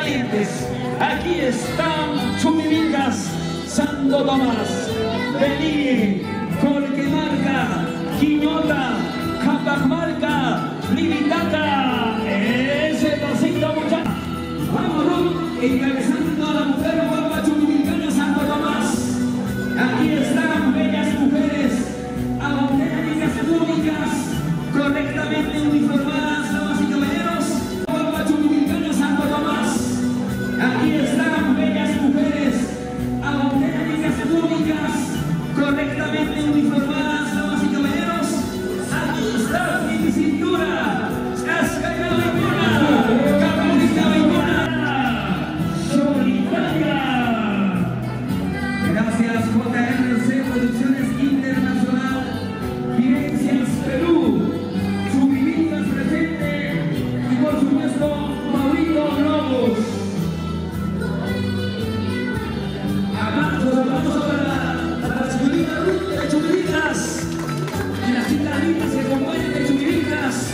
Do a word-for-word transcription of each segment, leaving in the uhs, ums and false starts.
valientes. Aquí están Chumivingas, Santo Tomás, Bení, Colquemarca, Quiñota, Capamarca, Limitaca. Ese pasito, muchachos. Vamos, Ruth, encabezando a la mujer guapa Chumivincana, Santo Tomás. Aquí están bellas mujeres, auténticas públicas, correctamente uniformadas, damas y caballeros. Guapa Chumivincana, Santo Tomás. Aquí están bellas mujeres, auténticas públicas, correctamente uniformadas, damas y caballeros. Aquí está mi cintura, Cascaya Baimona, Católica Baimona, Solitaria. Gracias J R C Producciones Internacional, Vivencias Perú, Chumivingas presente y por supuesto Maurito Globos. Aplausos, aplausos para, para la señorita Ruth de Chumivingas y las chicas lindas que acompañan de Chumivingas.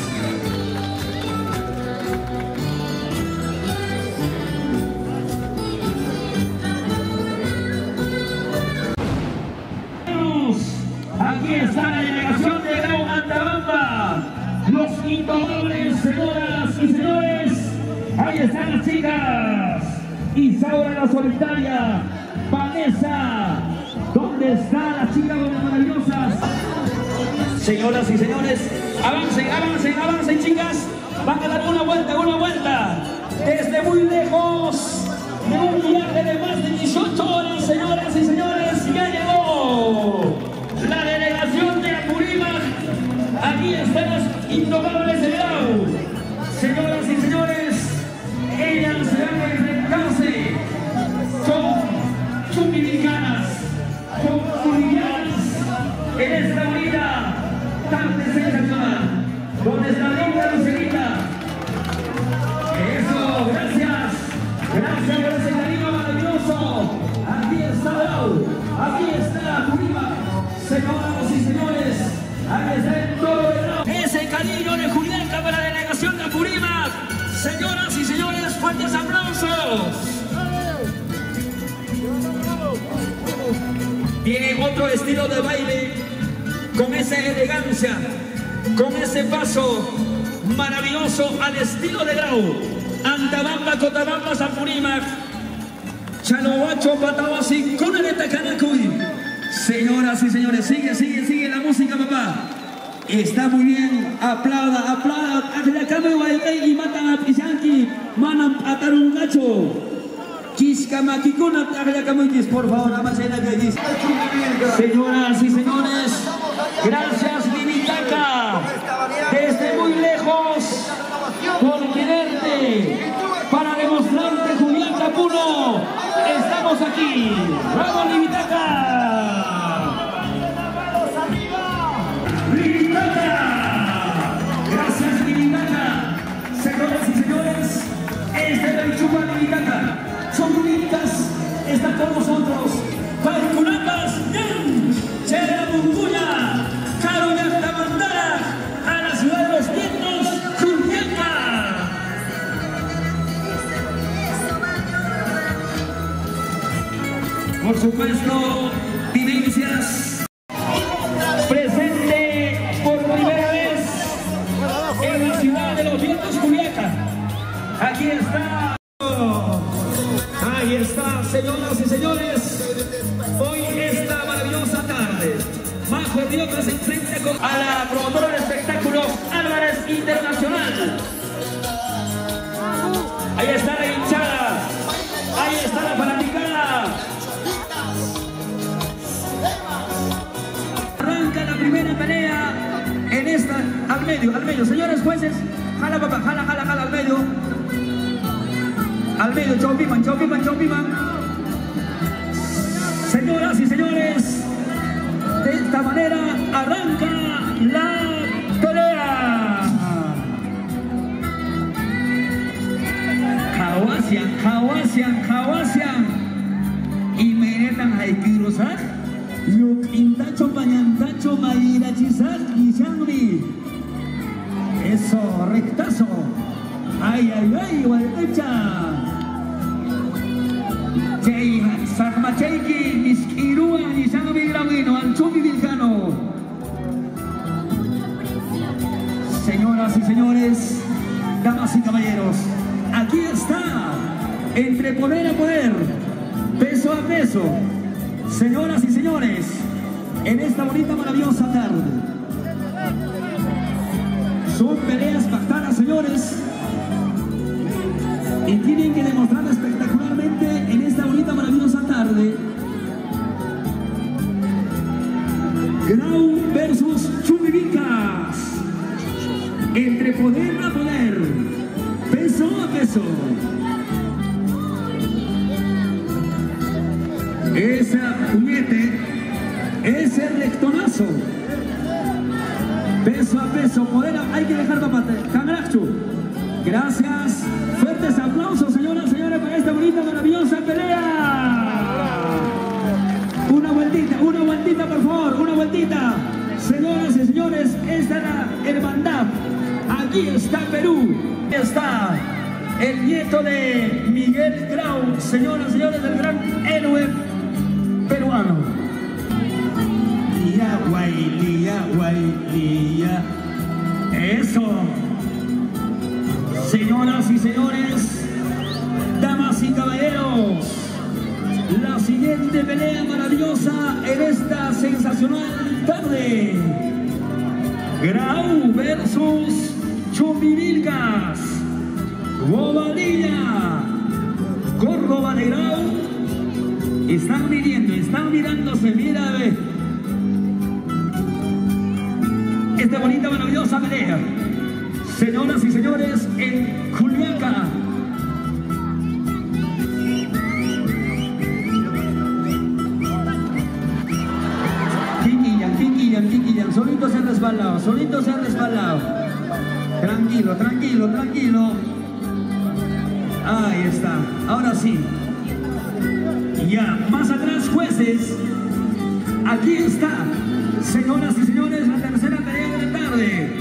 Aquí está la delegación de Grau Antabamba, los intomables, señoras y señores. Ahí están las chicas. Isaura la Solitaria, Vanessa. ¿Dónde están las chicas maravillosas? Señoras y señores, avancen, avancen, avancen, chicas. Van a dar una vuelta, una vuelta. Desde muy lejos, de un viaje de más de dieciocho horas, señoras y señores, ya llegó la delegación de Apurímac. Aquí están las intocables de Grau. Señoras y señores, ellas se van a enfrentarse con chumivincanas, con bolivianas en esta unidad tan sensacional. ¿Dónde está linda Lucerita? Eso, gracias. Gracias por ese cariño maravilloso. Aquí está Grau, aquí está Apurímac. Señoras y señores, ahí está el toro de Grau. Ese cariño de Julieta para la delegación de Apurímac. Señoras y señores, fuertes aplausos. Tiene otro estilo de baile, con esa elegancia, con ese paso maravilloso al estilo de Grau. Antabamba, Cotabamba, Apurímac, Chalohuacho, Patawasi, Conareta, Canacuy. Señoras y señores, sigue, sigue, sigue la música, papá. Está muy bien, aplauda, aplauda. Aclacame guayay y matan a Pisanki, manan a Tarungacho. Quiscamakikuna, aclacamuitis, por favor, avancen la calle. Señoras y señores, gracias Limitaca, desde muy lejos, por quererte, para demostrarte Julieta Puno, estamos aquí. ¡Bravo Limitaca! Gracias Limitaca. Señoras y señores, esta es la chupa Limitaca. Son bonitas, están con nosotros. Calculambas, Yan, Cherabunguya, Caroña Mandara, a la ciudad de los vientos, Julieta. Por supuesto, Vivencias, presente por primera vez en la ciudad de los vientos, Julieta. Aquí está. Ahí está, señoras y señores. Hoy esta maravillosa tarde, Majo Rioja se enfrenta con a la promotora de espectáculos Álvarez Internacional. Ahí está la hinchada, ahí está la fanaticada. Arranca la primera pelea en esta, al medio, al medio. Señores jueces, jala papá, jala, jala, jala al medio. Al medio, Chaupiman, Chaupiman, Chaupiman. Señoras y señores, de esta manera arranca la pelea. Hawasian, Hawasian, Hawasian. Y meretan haikirosak. Yuk intacho pañantacho mairachisas y changri. Eso, rectazo. Ay, ay, ay, guardecha. señores, damas y caballeros, aquí está, entre poder a poder, peso a peso, señoras y señores, en esta bonita, maravillosa tarde. Son peleas pactadas, señores, y tienen que demostrar espectacularmente en esta bonita, maravillosa tarde. Grau versus Chumbivilcas, entre poder a poder, peso a peso. Ese puñete, ese rectonazo, peso a peso, poder a... hay que dejar papate. Camarachu, gracias, fuertes aplausos, señoras y señores, para esta bonita, maravillosa pelea. Una vueltita, una vueltita, por favor, una vueltita. Señoras y señores, esta es la hermandad. Aquí está Perú. Aquí está el nieto de Miguel Grau, señoras y señores, del gran héroe peruano. Lía, guay, lía, guay, lía. Eso. Señoras y señores, damas y caballeros, la siguiente pelea maravillosa en esta sensacional tarde. Grau versus Chumbivilcas. Bobadilla, Córdoba de Grau. Están midiendo, están mirándose, mira, ve. Esta bonita, maravillosa pelea. Señoras y señores, en Juliaca. Solito se ha resbalado, solito se ha resbalado. Tranquilo, tranquilo, tranquilo. Ahí está, ahora sí. Ya, más atrás, jueces. Aquí está, señoras y señores, la tercera pelea de la tarde.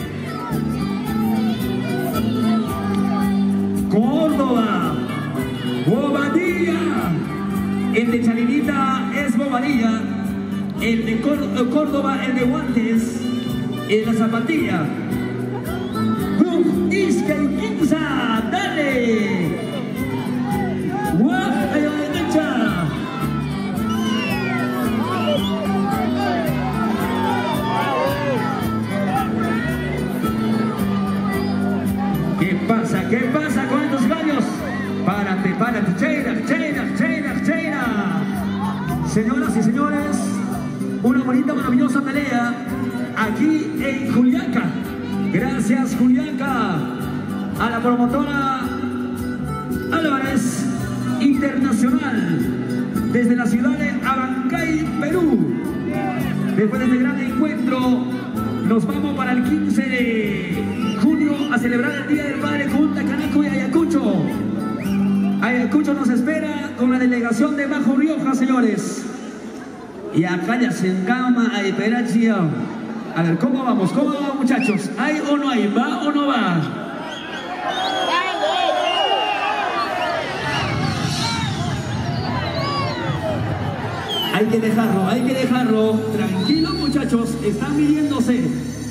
Córdoba, Bobadilla. El de Chalinita es Bobadilla. El de Córdoba, el de guantes, en la zapatilla. ¡Bum! ¡Isca y Quinza! ¡Dale! ¡Guap! ¡A la derecha! ¿Qué pasa? ¿Qué pasa con estos gallos? Párate, párate. Cheira, cheira, cheira, cheira. Señoras y señores, una bonita, maravillosa pelea aquí en Juliaca. Gracias, Juliaca, a la promotora Álvarez Internacional, desde la ciudad de Abancay, Perú. Después de este gran encuentro, nos vamos para el quince de junio a celebrar el Día del Padre con Tacanaco y Ayacucho. Ayacucho nos espera con la delegación de Bajo Rioja, señores. Y acá ya se encama a operación. A ver, ¿cómo vamos? ¿Cómo vamos, muchachos? ¿Hay o no hay? ¿Va o no va? Hay que dejarlo, hay que dejarlo. Tranquilos, muchachos, están midiéndose.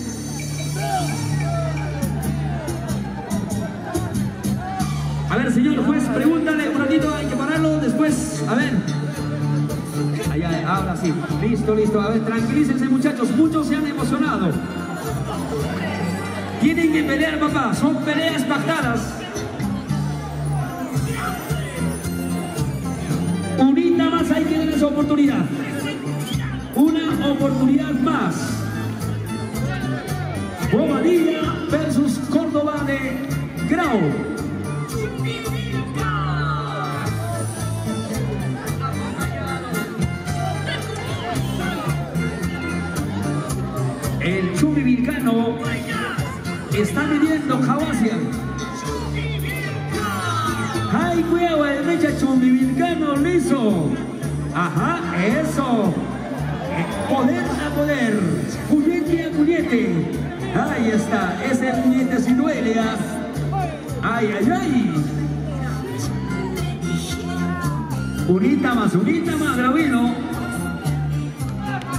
A ver, señor juez, pregúntale un ratito, hay que pararlo después. A ver. Allá, ahora sí, listo, listo. A ver, tranquilícense, muchachos, muchos se han emocionado. Tienen que pelear, papá, son peleas pactadas. Unita más hay que dar esa oportunidad. Una oportunidad más. Bobadilla versus Córdoba de Grau. El Chumbivilcano está midiendo Jaguasia. ¡Ay, cuidado! El derecha Chumbivilcano liso. Ajá, eso. Poder a poder. Puñete a puñete. Ahí está. Ese puñete si duele. ¡Ay, ay, ay! Unita más, unita más, Gravino.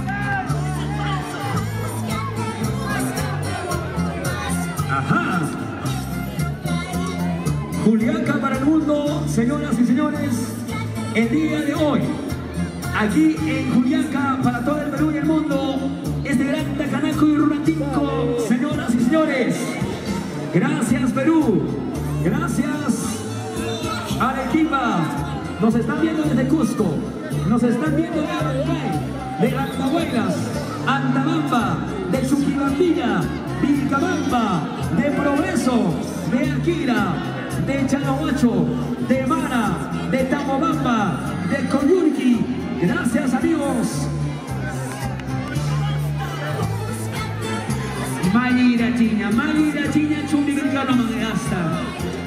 Ajá. Juliaca para el mundo, señoras y señores, el día de hoy, aquí en Juliaca, para todo el Perú y el mundo, este gran Tacanacuy Runatinco, señoras y señores. Gracias Perú, gracias a la equipa. Nos están viendo desde Cusco, nos están viendo de Abancay, de Andahuaylas, Antabamba, de Chuquibambilla, Vilcabamba, de Progreso, de Aquira, de Chanahuacho, de Mara, de Tamobamba, de Coyurqui. Gracias amigos. Mayira Chiña, Mayira Chiña, Chumbicano Mangasta.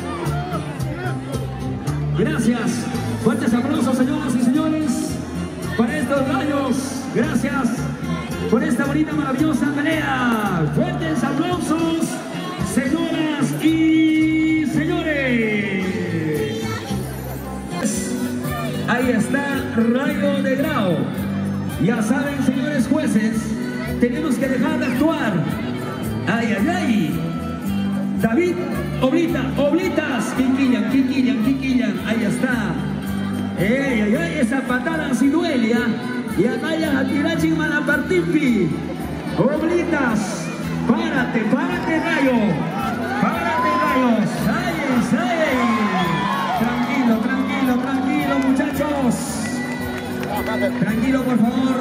Gracias. Fuertes aplausos, señoras y señores, para estos gallos. Gracias por esta bonita, maravillosa pelea. Fuertes aplausos, señoras y señores. Ahí está Rayo de Grau. Ya saben, señores jueces, tenemos que dejar de actuar. Ay, ay, ay. David Oblita, Oblitas, Quiquillan, Quiquillan, Quiquillan. Ahí está. Ey, ay, ay, esa patada si duele, ¿eh? Y Anaya Atirachi Malapartimpi. Oblitas, párate, párate, Rayo. Párate, Rayos. Ay, ay. Tranquilo, tranquilo, tranquilo, muchachos. Tranquilo, por favor.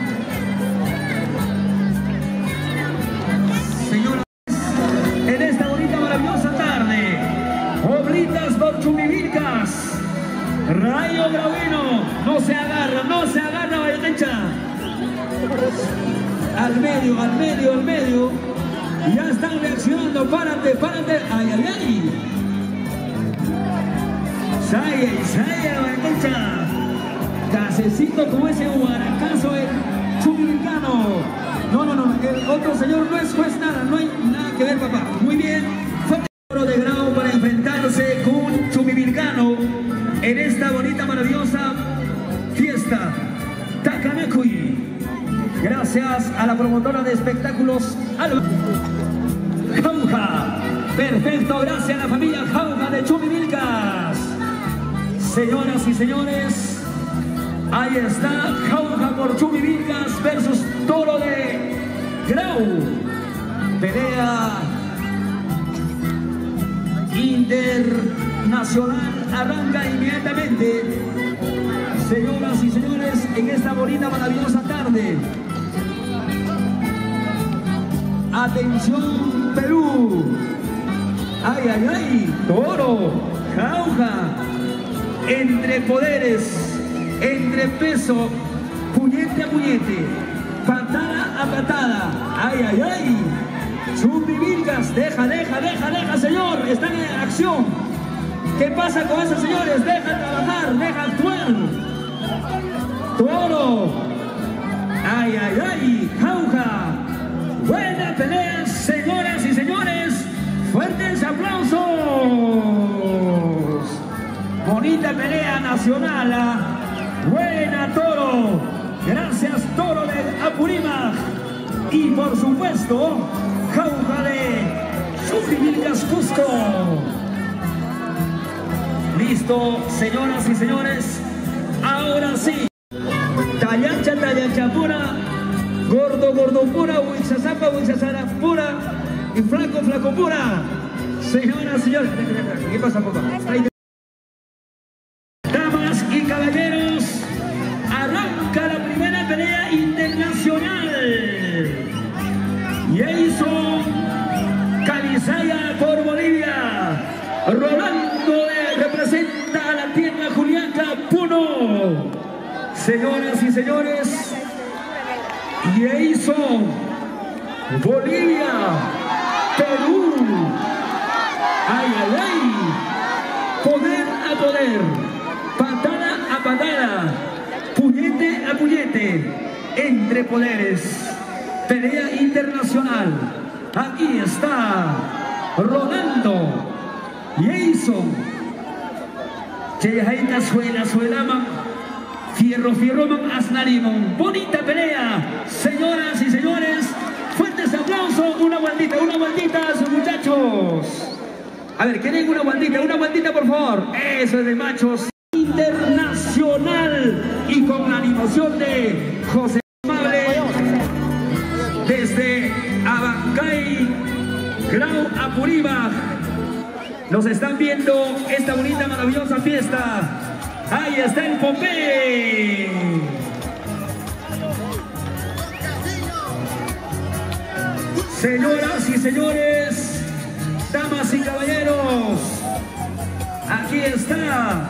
Señora, en esta bonita, maravillosa tarde, Oblitas por Chumivilcas. Rayo Grauino, no se agarra, no se agarra, Valletecha. Al medio, al medio, al medio. Ya están reaccionando, párate, párate. Ay, ay, ay. Saya, saya, Valletecha. Casecito como ese huaracazo, el Chumivilcano. No, no, no, el otro señor no es juez nada, no hay nada que ver, papá. Muy bien, fuerte de Grau para enfrentarse con Chumivilcano en esta bonita, maravillosa fiesta Tacanacuy. Gracias a la promotora de espectáculos Jauja. Perfecto, gracias a la familia Jauja de Chumivilcas. Señoras y señores, ahí está Jauja por Chumivilcas versus Toro de Grau. Pelea internacional arranca inmediatamente. Señoras y señores, en esta bonita, maravillosa tarde. Atención Perú. Ay, ay, ay. Toro, Jauja. Entre poderes, entre peso, puñete a puñete, patada a patada. Ay, ay, ay. Chumivilcas, deja, deja, deja, deja, señor. Están en acción. ¿Qué pasa con esos señores? Deja trabajar, deja actuar. Toro. Ay, ay, ay. Jauja. Buena pelea, señoras y señores. Fuertes aplausos. Bonita pelea nacional. ¿eh? Buena, Toro. Gracias, Toro del Apurímac. Y por supuesto, Jauja de Chumivilcas, Cusco. Listo, señoras y señores. Ahora sí. Tallacha, tallacha pura. Gordo, gordo pura. Huixazapa, huixazara pura. Y flaco, flaco pura. Señoras y señores. ¿Qué pasa, papá? Damas y caballeros, arranca la primera pelea internacional. Jason Calizaya por Bolivia. Rolando de, representa a la tierra Juliaca, Puno. Señoras y señores, Jason, Bolivia, Perú. Ay, ay, ay. Poder a poder, patada a patada, puñete a puñete, entre poderes. Pelea internacional. Aquí está Rolando, Jason, Cheyajaita suela, suelaman, fierro, fierroman, asnarimon. Bonita pelea, señoras y señores. Fuertes aplausos, una vueltita, una vueltita, muchachos. A ver, ¿quieren una vueltita? Una vueltita, por favor. Eso es de machos internacional. Y con la animación de José Amable. Desde Abancay, Grau Apurímac. Nos están viendo esta bonita, maravillosa fiesta. Ahí está el Popé. Señoras y señores, damas y caballeros, aquí está.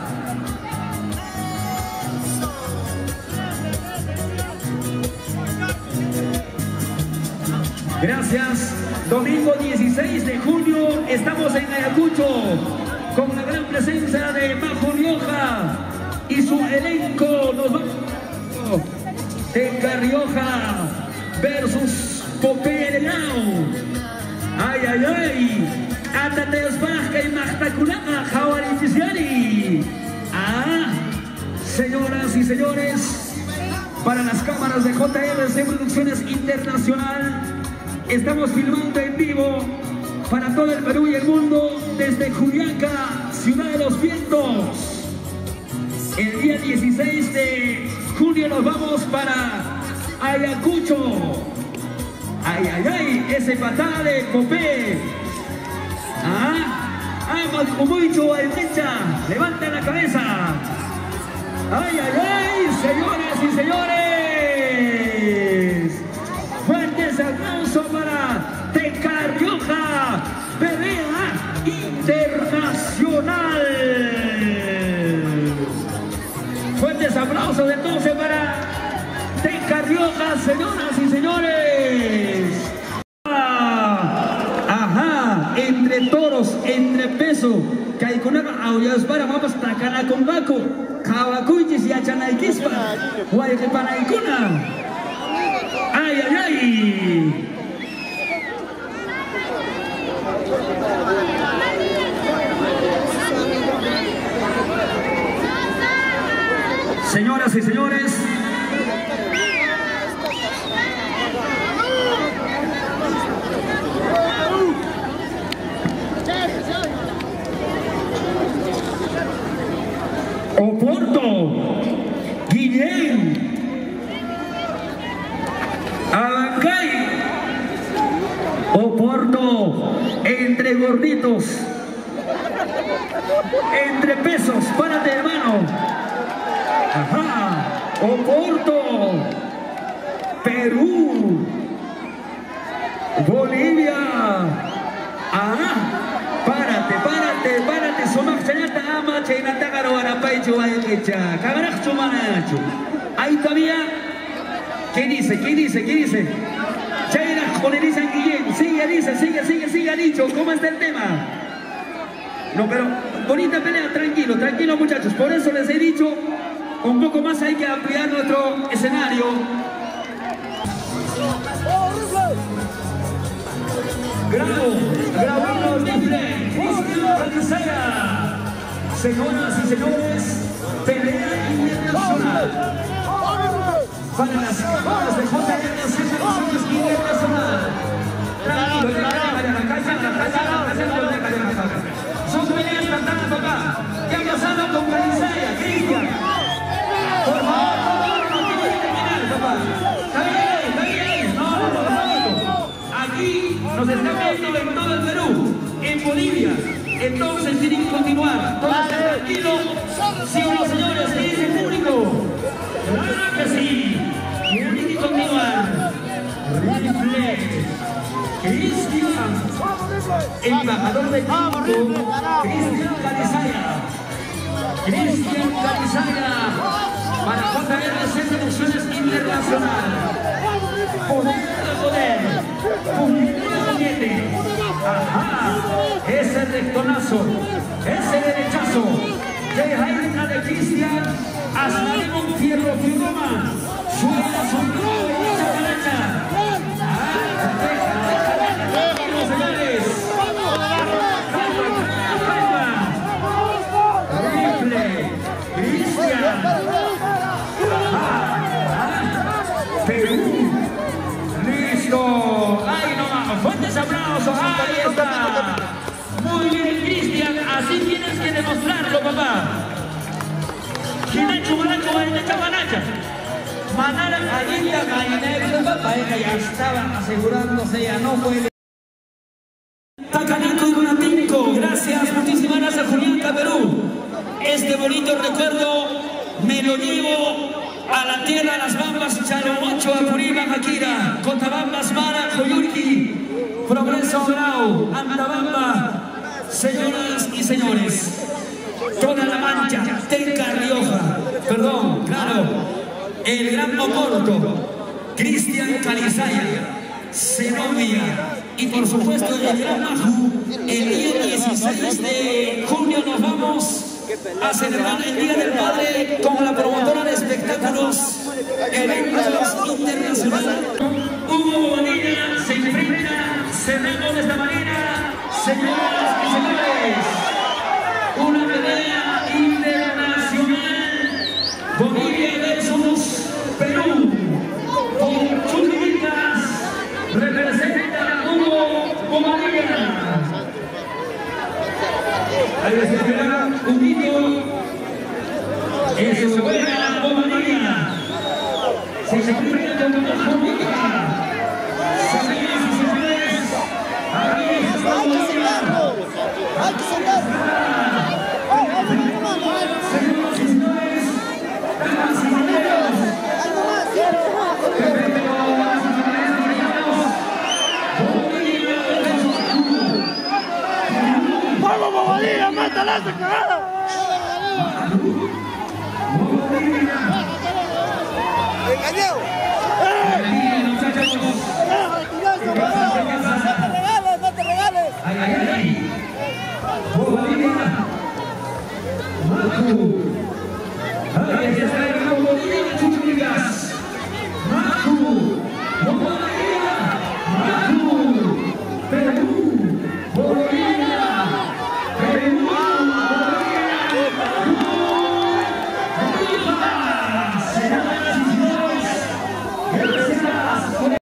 Gracias. Domingo dieciséis de junio estamos en Ayacucho con la gran presencia de Majo Rioja y su elenco. Nos vamos de Carrioja versus Popé de Grau. Ay, ay, ay. Ándate osbaja y magtaculana, Jawarificiari. Ah, señoras y señores, para las cámaras de J R C Producciones Internacional, estamos filmando en vivo para todo el Perú y el mundo desde Juliaca, Ciudad de los Vientos. El día dieciséis de junio nos vamos para Ayacucho. Ay, ay, ay, ese patada de Popé. Ah, ay, mucho al mecha, levanta la cabeza. Ay, ay, ay, señoras y señores. Fuertes aplausos para Teca Rioja, pelea internacional. Fuertes aplausos entonces para Teca Rioja, señoras y señores. Ah, ajá, entre toros, entre peso, Kaikunaka, Auyas para vamos a Takana con Baco, Kawakuchis y Achanaikispa, Guayquepanaikuna. ¡Ay, ay, ay! Señoras y señores, Oporto, Guillén, Abancay, Oporto, entre gorditos, entre pesos, párate hermano. Ajá, Oporto, Perú, Bolivia. Ah, párate, párate, párate, somak chanata ama, chaynata garo arapaicho ayquecha, cagarach chumanacho. Ahí todavía. ¿Qué dice? ¿Qué dice? ¿Qué dice? Chayrach Jolerisa Guillén. Sigue, dice, sigue, sigue, sigue, ha dicho. ¿Cómo está el tema? No, pero bonita pelea, tranquilo, tranquilo muchachos. Por eso les he dicho, un poco más hay que ampliar nuestro escenario. Grau, Grau Libre, Cristian Calizaya. Señoras y señores, pelea internacional. Para las cámaras de J R C Producciones Internacional. Tranquilo, la calle, la calle, la calle, la calle. Son peleas cantadas papá. ¿Qué ha pasado con Calizaya, Cristian? Por favor, por favor, no tiene que terminar, papá. Está bien, está bien. No, no, no, no. Aquí nos están viendo en todo el Perú, en Bolivia. Entonces tienen que continuar. Entonces, tranquilo. Sí o no, señores, ¿qué dice el público? ¡Claro que sí! Tienen que continuar. Rifle. Cristian, embajador de México, Cristian Calizaya. Cristian Calizaya para J R C Producciones Internacional. Poder de poder. Puñete de puñete. Ajá. Ese rectonazo. Ese derechazo. De Jaina de Cristian. Hasta un fierro firma. Suena sombrero y chacaracha. Ah, deja, deja, deja, deja, señores. Calma, calma. Rifle. Cristian. Ajá. Perú. Listo. Ay, no más. Fuertes aplausos. Ahí está. Muy bien, Cristian. así tienes que demostrarlo, papá. ¿Quién ha hecho baraco, va a echar baracha? Manara, ahí está Marinero, papá, ella ya estaba asegurándose, ya no puede. Tacanaco y Guanatinco, gracias, muchísimas gracias, Julián, Perú. Este bonito recuerdo me lo llevo a la tierra, Las Bambas, Chalomocho, Apuriba, Maquira, Cotabambas, Mara, Coyurqui, Progreso, Grau, Antabamba, señoras y señores, toda la Mancha, Tenca, Rioja, perdón, claro, el Gran Oporto, Cristian Calizaya, Zenobia y por supuesto el Gran Maju. El día dieciséis de junio nos vamos a celebrar el Día del Padre con la promotora de espectáculos Eventos Internacional. Hugo Bonilla se enfrenta, cerrando de esta manera, señoras y señores, una pelea internacional, Bolivia versus Perú, con Churritas, representa Hugo Bonilla. Ahí se espera un hito, eso buena Bonilla, se enfrenta con una Bonilla. Señoras y señores, aquí está Bonilla. ¡Hay que sentarse! Señoras y señores, damas y caballeros, ¡Vamos, Bobadilla! ¡Mátala esa cagada! ¡Engañado!